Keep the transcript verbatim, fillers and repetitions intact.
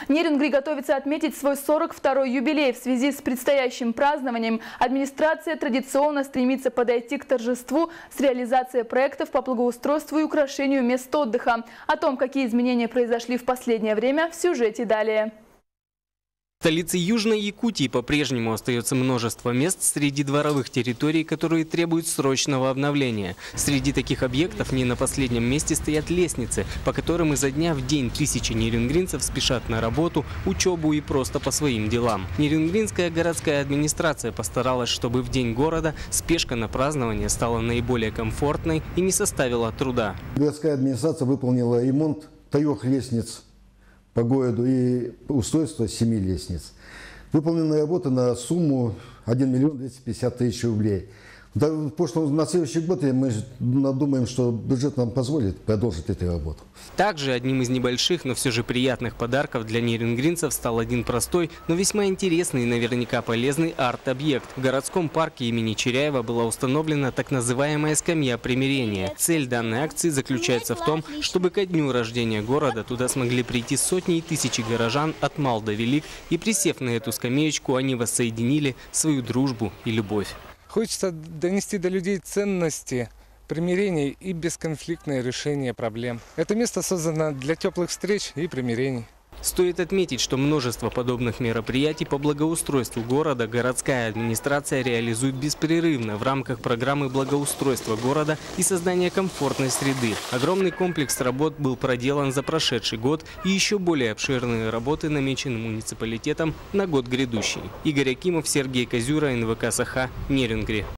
Нерюнгри готовится отметить свой сорок второй юбилей. В связи с предстоящим празднованием администрация традиционно стремится подойти к торжеству с реализацией проектов по благоустройству и украшению мест отдыха. О том, какие изменения произошли в последнее время, в сюжете далее. В столице Южной Якутии по-прежнему остается множество мест среди дворовых территорий, которые требуют срочного обновления. Среди таких объектов не на последнем месте стоят лестницы, по которым изо дня в день тысячи нерюнгринцев спешат на работу, учебу и просто по своим делам. Нерюнгринская городская администрация постаралась, чтобы в день города спешка на празднование стала наиболее комфортной и не составила труда. Городская администрация выполнила ремонт трех лестниц по городу и устройство семи лестниц. Выполнена работа на сумму один миллион двести пятьдесят тысяч рублей. В прошлом, на следующий год мы думаем, что бюджет нам позволит продолжить эту работу. Также одним из небольших, но все же приятных подарков для нерюнгринцев стал один простой, но весьма интересный и наверняка полезный арт-объект. В городском парке имени Черяева была установлена так называемая скамья примирения. Цель данной акции заключается в том, чтобы ко дню рождения города туда смогли прийти сотни и тысячи горожан от мал до велик, и присев на эту скамеечку, они воссоединили свою дружбу и любовь. Хочется донести до людей ценности примирения и бесконфликтное решение проблем. Это место создано для теплых встреч и примирений. Стоит отметить, что множество подобных мероприятий по благоустройству города городская администрация реализует беспрерывно в рамках программы благоустройства города и создания комфортной среды. Огромный комплекс работ был проделан за прошедший год, и еще более обширные работы намечены муниципалитетом на год грядущий. Игорь Акимов, Сергей Козюра, эн вэ ка Саха, Нерюнгри.